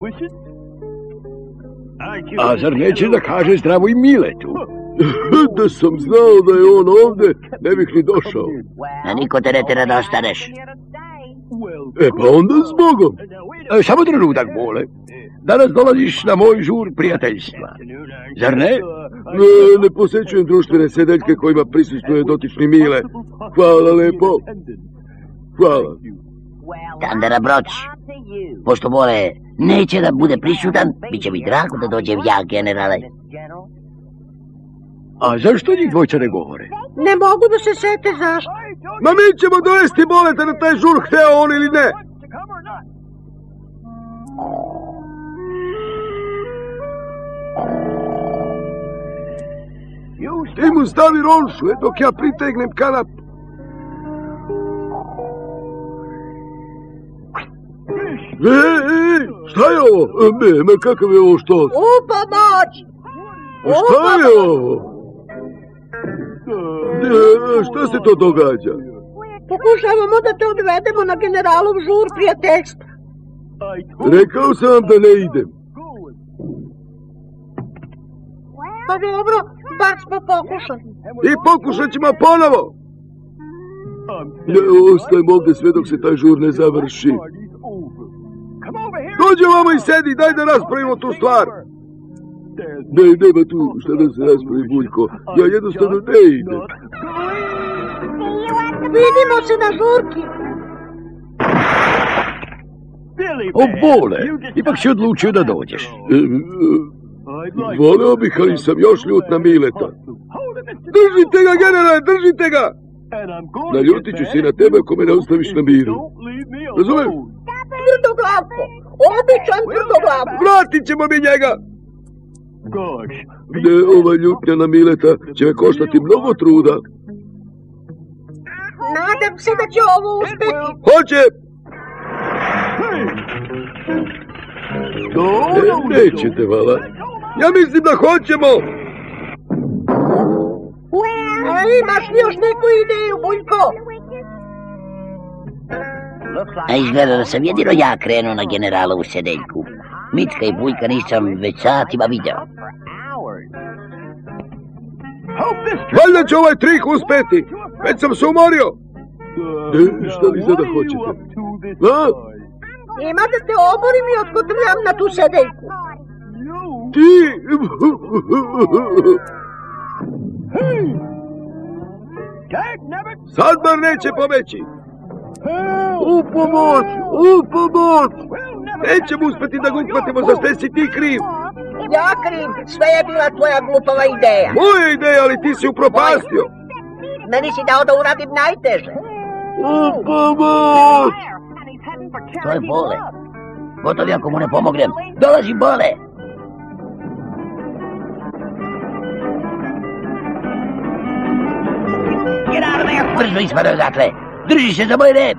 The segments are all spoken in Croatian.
A zar neće da kaže zdravo i Miletu? Da sam znao da je on ovde, ne bih ni došao. A niko te ne tera da ostaneš. Pa onda zbogom. Samo trenutak, Bole. Danas dolaziš na moj žur prijateljstva. Zar ne? Ne posećujem društvene sedeljke kojima prisustvuje dotični Mile. Hvala lepo. Hvala. Tandera Broć, pošto Bole neće da bude prisutan, bit će mi drago da dođem ja, generale. A zašto njih dvojca ne govore? Ne mogu da se sete zašto. Ma mi ćemo dovesti Boleta na taj žur, hteo on ili ne. Ti mu stavi ronšu, dok ja pritegnem kanap. Šta je ovo? Ma kakav je ovo što? Pomoć! Šta je ovo? Šta se to događa? Pokušavamo da te odvedemo na generalov žur prijateljstva. Rekao sam vam da ne idem. Pa dobro, bar smo pokušali. I pokušat ćemo ponovo. Ostajem ovde sve dok se taj žur ne završi. Dođi ovamo i sedi, daj da raspravimo tu stvar. Nema tu šta da se raspravi, Buljko. Ja jednostavno ne idem. Vidimo se na žurki. O, Bole, ipak si odlučio da dođeš. Voleo bih, ali sam još ljut na Mileta. Držite ga, generale, držite ga! Naljutit ću se i na tebe ako me ne ostaviš na miru. Razumeš? Tvrdoglavko! Običan tvrdoglavko! Vratit ćemo mi njega! Ova ljutnja na Mileta će me koštati mnogo truda. Nadam se da će ovo uspeti. Hoće! Nećete, vala. Ja mislim da hoćemo! Imaš li još neku ideju, Buljko? A izgleda da sam jedino ja krenuo na generalovu sedeljku. Mitka i Buljka nisam već satima video. Valjda će ovaj trik uspeti! Već sam se umorio! Šta li sada hoćete? Ima da te oborim i otkotrljam na tu sedeljku. Ti! Sad bar neće pobeći! U pomoć! U pomoć! Nećemo uspeti da ga uhvatimo, za sve si ti kriv! Ja kriv, sve je bila tvoja glupava ideja. Moja ideja, ali ti si upropastio! Meni si dao da uradim najteže. U pomoć! To je Bole. Gotov ako mu ne pomognem. Dolazi Bole! Brzo ispada odatle! Drži se za moj rep!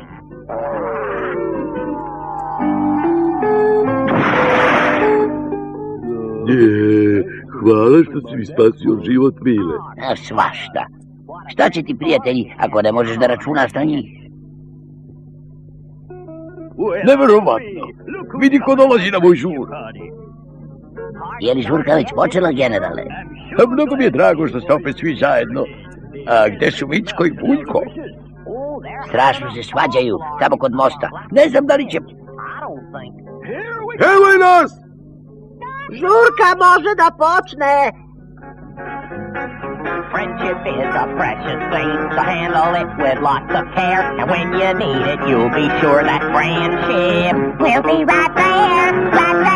Hvala što si mi spasio život, Mile. Svašta. Šta će ti, prijatelji, ako ne možeš da računaš na njih? Neverovatno. Vidi ko dolazi na moj žur. Je li žurka već počela, generale? Mnogo mi je drago što ste opet svi zajedno. A gde su Micko i Buljko? Strašno se svađaju tamo kod mosta. Ne znam da li će... Evo i nas! Žurka može da počne. Friendship is a precious thing, so handle it with lots of care. And when you need it, you'll be sure that friendship will be right there.